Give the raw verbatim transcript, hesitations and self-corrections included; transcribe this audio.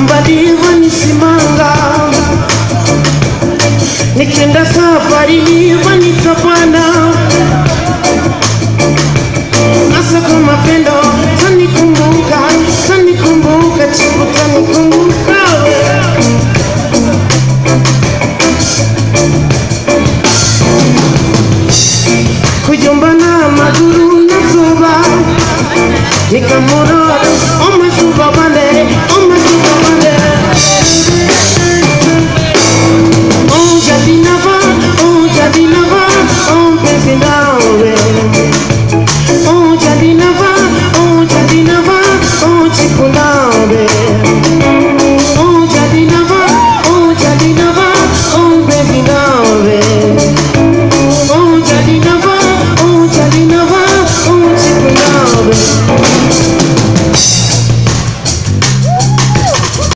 Mjomba diva nisimanga, nikienda safari diva nitapanda. Asa kwa mapendo tanikumbuka, tanikumbuka, chiku tanikumbuka. Kujomba na maguru na zuba, nikamuroro